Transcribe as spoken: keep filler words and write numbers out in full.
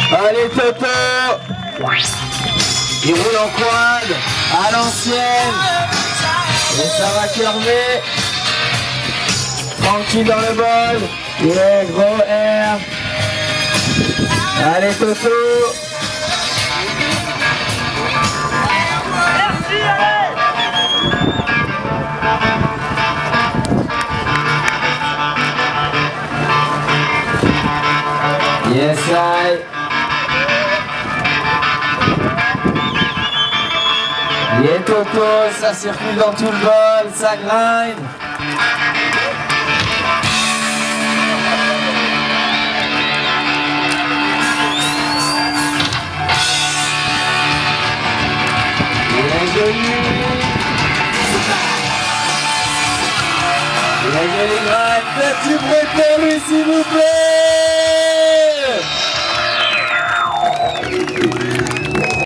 Allez Toto. Il roule en quad, à l'ancienne. Et ça va curver. Tranquille dans le bol. Yeah, gros air. Allez Toto. Yes, I. Yeah, Toto, ça circule dans tout le bol, ça grind. Il est joli. Il est joli grind. Faites du bruit pour lui, s'il vous plaît.